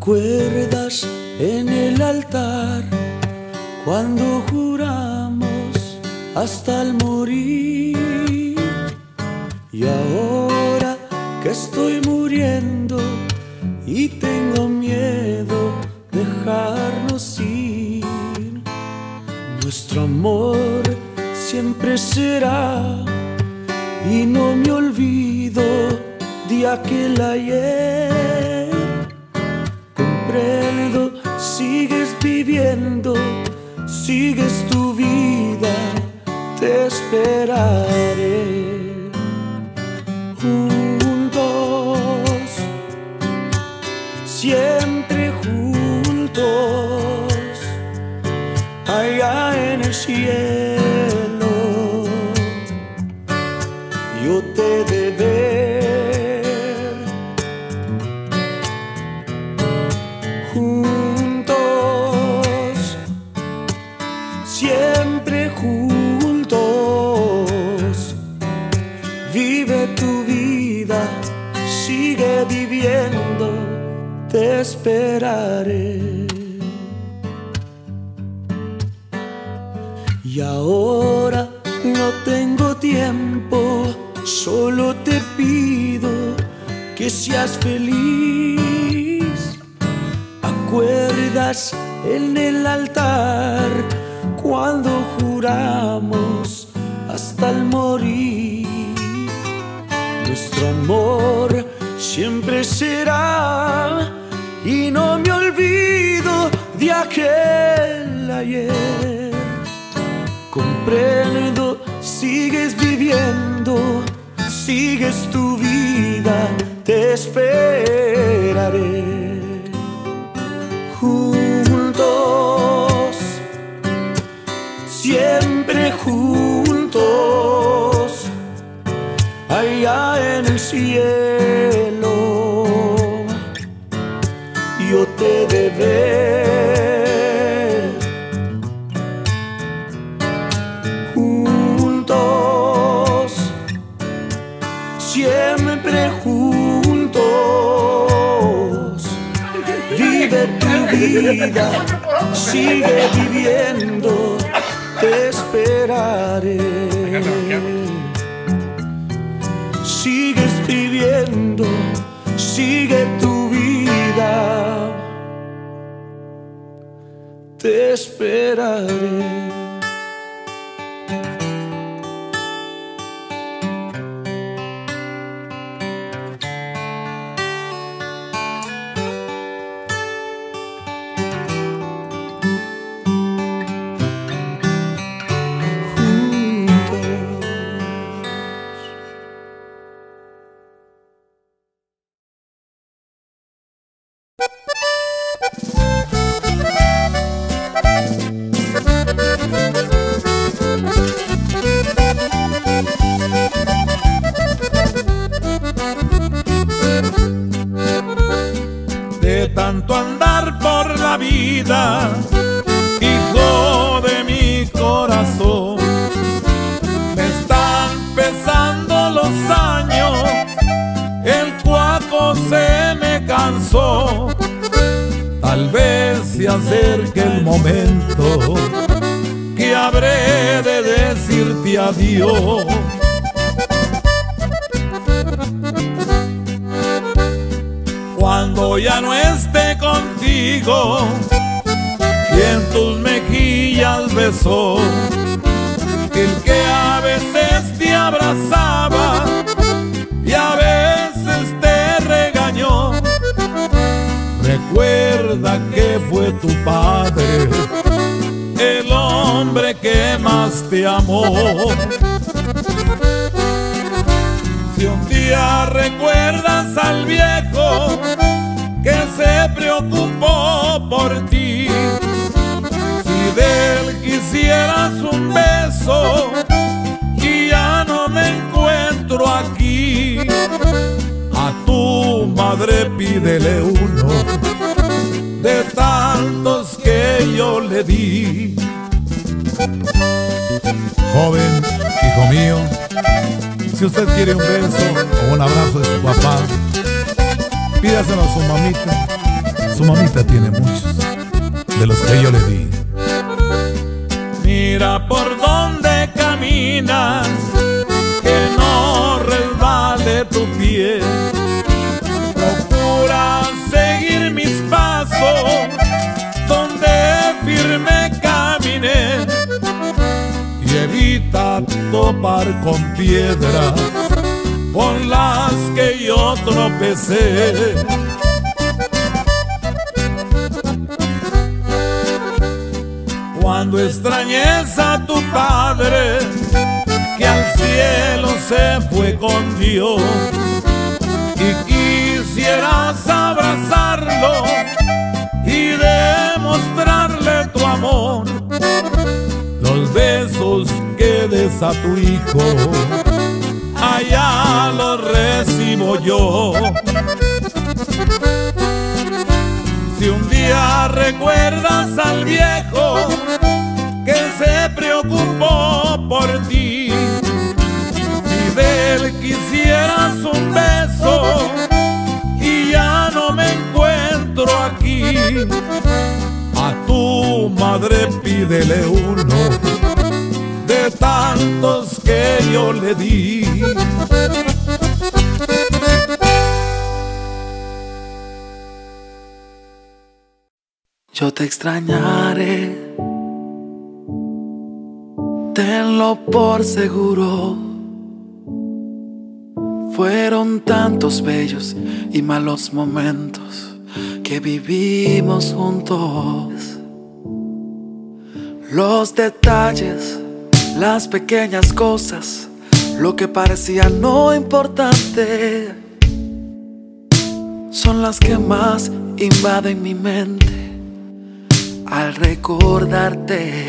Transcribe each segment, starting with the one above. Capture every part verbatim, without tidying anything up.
¿Recuerdas en el altar cuando juramos hasta el morir? Y ahora que estoy muriendo y tengo miedo dejarnos ir, nuestro amor siempre será y no me olvido de aquel ayer. Comprendo, sigues viviendo, sigues tu vida, te esperaré. Juntos, siempre juntos, allá en el cielo, yo te de ver. Juntos, siempre juntos, vive tu vida, sigue viviendo, te esperaré. Y ahora no tengo tiempo, solo te pido que seas feliz. ¿Acuerdas en el altar cuando juramos hasta el morir? Nuestro amor siempre será y no me olvido de aquel ayer. Comprendo, sigues viviendo, sigues tu vida, te esperaré. Juntos, siempre juntos, allá en el cielo, yo te de ver. Juntos, siempre juntos, vive tu vida, sigue viviendo, te esperaré. Sigues viviendo, sigue tu vida, te esperaré. De tanto andar por la vida, hijo de mi corazón, me están pesando los años, el cuaco se me cansó. Tal vez se acerque el momento que habré de decirte adiós. Cuando ya no esté contigo, quien tus mejillas besó, el que a veces te abrazaba y a veces te regañó. Recuerda que fue tu padre, el hombre que más te amó. Si un día recuerdas al viejo que se preocupó por ti, si de él quisieras un beso y ya no me encuentro aquí, a tu madre pídele uno de tantos que yo le di. Joven, hijo mío, si usted quiere un beso o un abrazo de su papá, pídaselo a su mamita, su mamita tiene muchos de los que yo le di. Mira por dónde caminas, que no resbale tu pie. Procura seguir mis pasos donde firme caminé, y evita topar con piedras con las que yo tropecé. Cuando extrañes a tu padre, que al cielo se fue con Dios, y quisieras abrazarlo y demostrarle tu amor, los besos que des a tu hijo, allá los recibo yo. Si un día recuerdas al viejo que se preocupó por ti, si de él quisieras un beso y ya no me encuentro aquí, a tu madre pídele uno de tantos que yo le di. Yo te extrañaré, tenlo por seguro. Fueron tantos bellos y malos momentos que vivimos juntos. Los detalles, las pequeñas cosas, lo que parecía no importante, son las que más invaden mi mente al recordarte.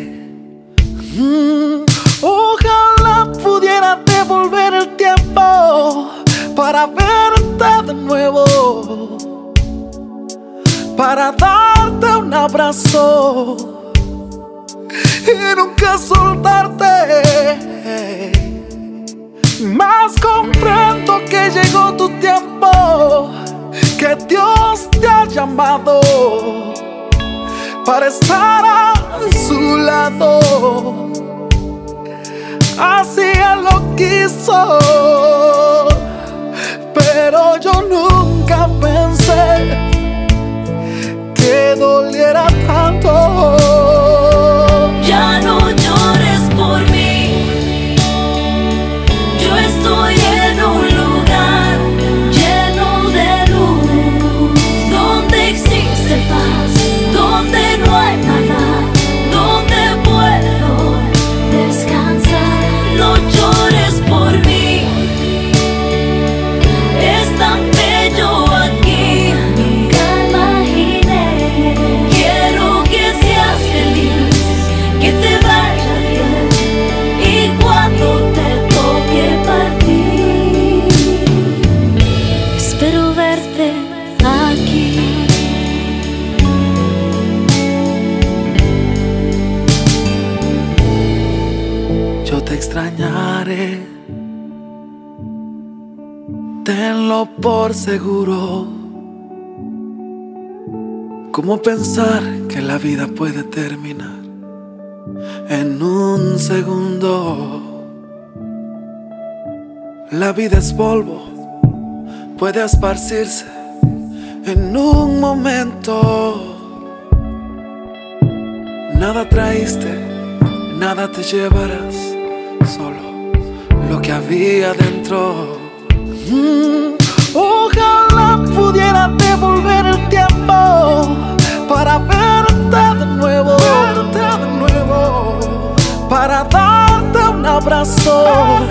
mm, Ojalá pudiera devolver el tiempo para verte de nuevo, para darte un abrazo y nunca soltarte. Mas comprendo que llegó tu tiempo, que Dios te ha llamado para estar a su lado. Así Él lo quiso, pero yo nunca pensé que doliera tanto. Ya no llores por mí, yo estoy en un lugar lleno de luz, donde existe paz, donde no hay nada, donde puedo descansar. No llores por mí, es tan bello aquí, nunca imaginé. Quiero que seas feliz, que te vaya bien, y cuando te toque partir, espero verte aquí. Yo te extrañaré, tenlo por seguro. ¿Cómo pensar que la vida puede terminar en un segundo? La vida es polvo, puede esparcirse en un momento. Nada traíste, nada te llevarás, solo lo que había dentro. Mm, ojalá pudiera devolver el tiempo para verte de nuevo, verte de nuevo, para darte un abrazo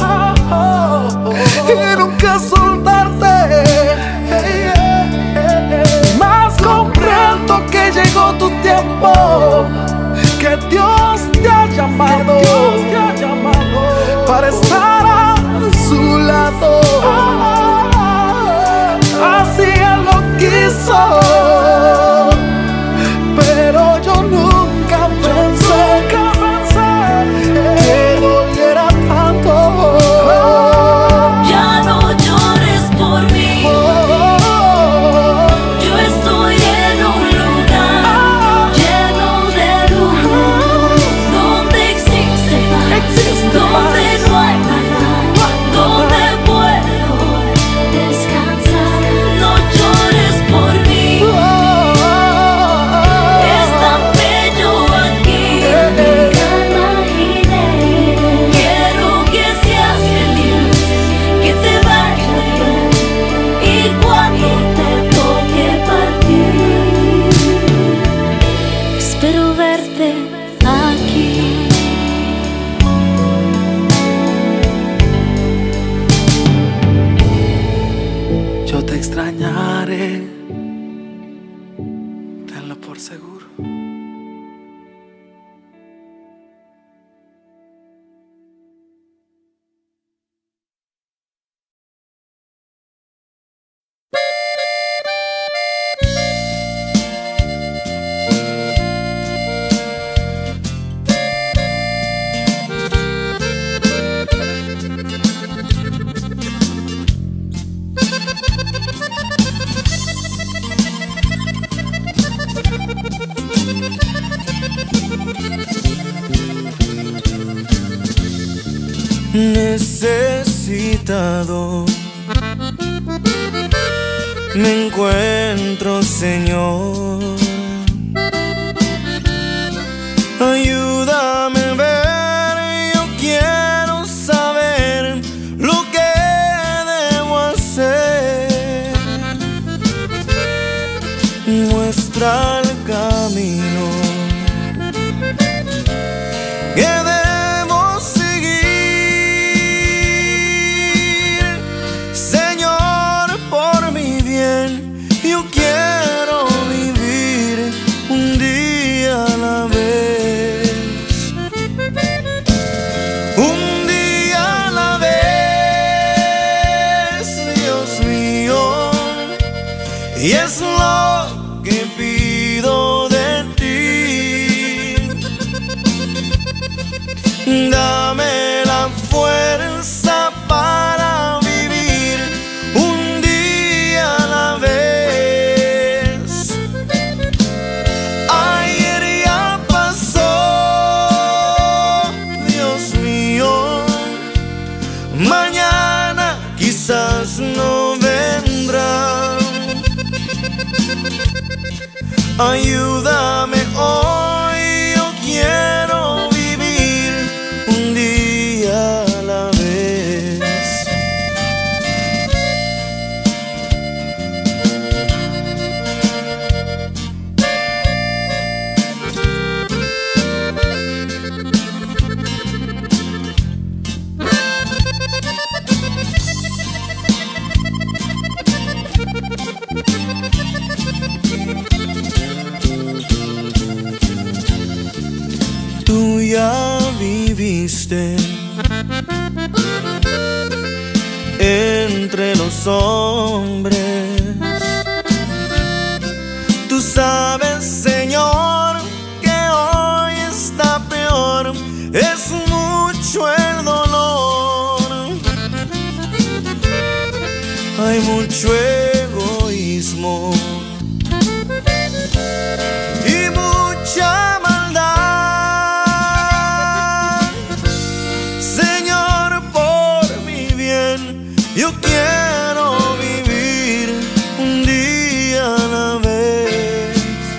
y nunca soltarte. Mas comprendo que llegó tu tiempo, que Dios te ha llamado, Dios te ha llamado para estar a su lado. Así Él lo quiso, pero yo nunca pensé que doliera tanto. Ya no llores por Ténganlo por seguro. Necesitado me encuentro, Señor. Ayúdame a ver, yo quiero saber lo que debo hacer. Muestra el camino que debo seguir, Señor, por mi bien. Yo quiero vivir un día a la vez, un día a la vez, Dios mío, y es lo que pido de ti. Dame la fuerza para vivir un día a la vez. Ayer ya pasó, Dios mío, mañana quizás no vendrá. Ayúdame hoy, yo quiero vivir un día a la vez. Tú ya viviste entre los hombres. Tú sabes, Señor, que hoy está peor. Es mucho el dolor, hay mucho egoísmo y mucha maldad. Señor, por mi bien, yo quiero vivir un día a la vez,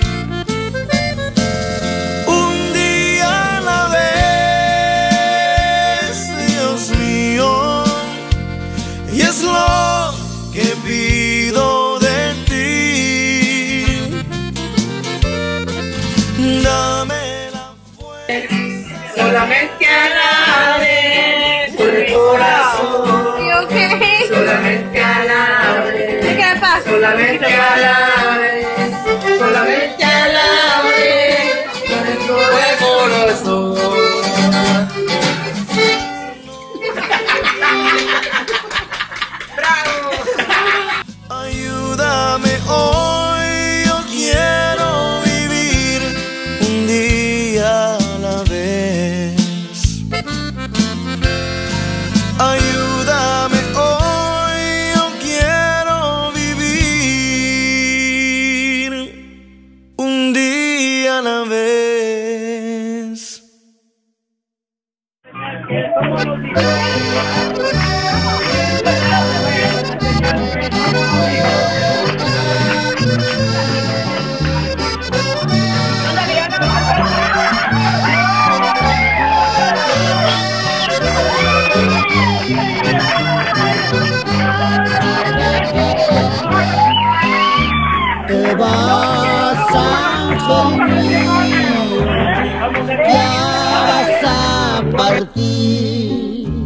un día a la vez, Dios mío, y es lo que pido de ti. Dame la fuerza. Solamente alabe por el corazón. Okay. Solamente alabe. ¿Qué pasa? Solamente alabe. Solamente alabe dentro del corazón. ¡Bravo! Ayúdame hoy, yo quiero vivir un día a la vez. Ayúdame hoy, yo quiero vivir un día a la vez. Te vas, ángel mío, ya vas a partir,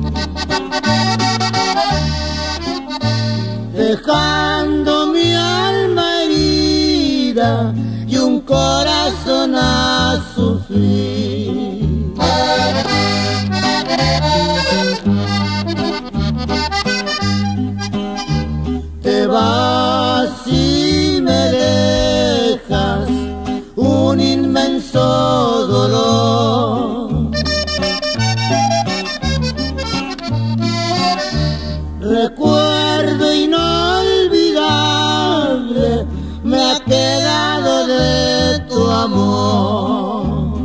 dejando mi alma herida y un corazón a sufrir. Te vas y me dejas un inmenso dolor. Recuerdo inolvidable me ha quedado de tu amor.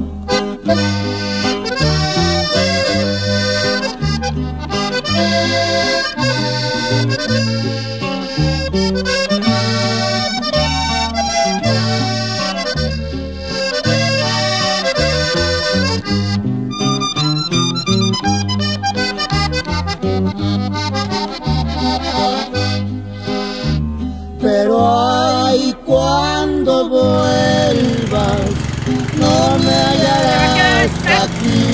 Pero ay, cuando vuelvas, no me hallarás aquí.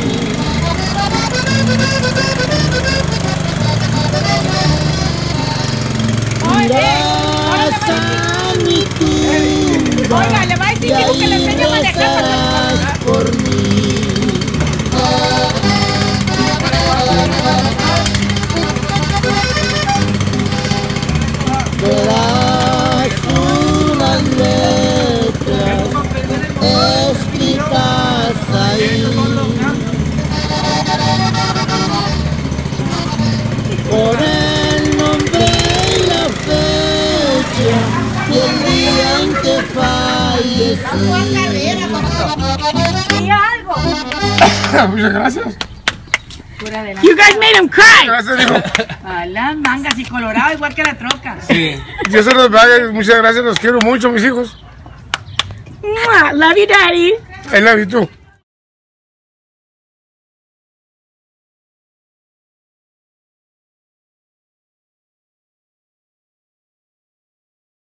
Irás a mi tumba, Oiga, le va a decir y hijo, que le ahí enseñe a manejar. rezarás por mí. Verás unas letras escritas ahí, con el nombre y la fecha y el día en que fallecí. Y algo. Muchas gracias. You guys made him cry. Gracias, hijo. A las mangas y colorado igual que la troca. Sí. Dios se los pague. Muchas gracias. Los quiero mucho, mis hijos. Mwah. Love you, Daddy. I love you too.